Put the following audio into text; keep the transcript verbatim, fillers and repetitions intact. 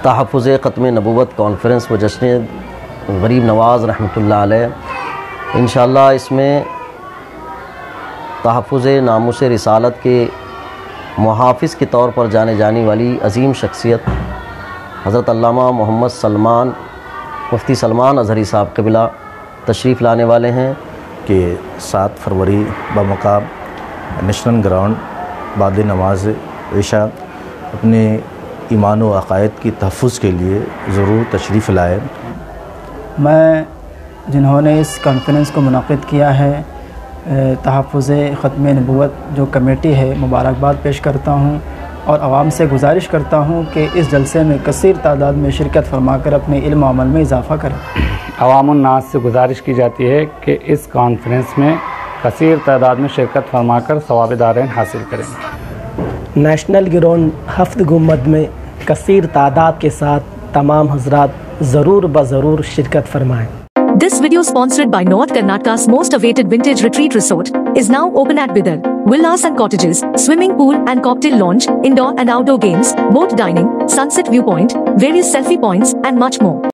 تحفظ ختم نبوت کانفرنس و جشن غریب نواز رحمۃ اللہ علیہ، انشاءاللہ اس میں تحفظ ناموس رسالت کے محافظ کے طور پر جانے جانے والی عظیم شخصیت حضرت علامہ محمد سلمان مفتی سلمان اظہری صاحب قبلہ تشریف لانے والے ہیں کہ سات فروری بمقام نیشنل گراؤنڈ بعد نماز عشاء اپنے ایمان و عقائد کی تحفظ کے لیے ضرور تشریف لائے۔ میں جنہوں نے اس کانفرنس کو منعقد کیا ہے تحفظ ختم نبوت جو کمیٹی ہے، مبارکباد پیش کرتا ہوں اور عوام سے گزارش کرتا ہوں کہ اس جلسے میں کثیر تعداد میں شرکت فرما کر اپنے علم و عمل میں اضافہ کریں۔ عوام الناس سے گزارش کی جاتی ہے کہ اس کانفرنس میں کثیر تعداد میں شرکت فرما کر ثواب دارین حاصل کریں۔ نیشنل گراؤنڈ ہفت گنبد میں کثیر تعداد کے ساتھ تمام حضرات ضرور بضرور شرکت فرمائیں۔ This video sponsored by North Karnataka's most awaited vintage retreat resort is now open at Bidar. Villas and cottages, swimming pool and cocktail lounge, indoor and outdoor games, boat dining, sunset viewpoint, various selfie points and much more.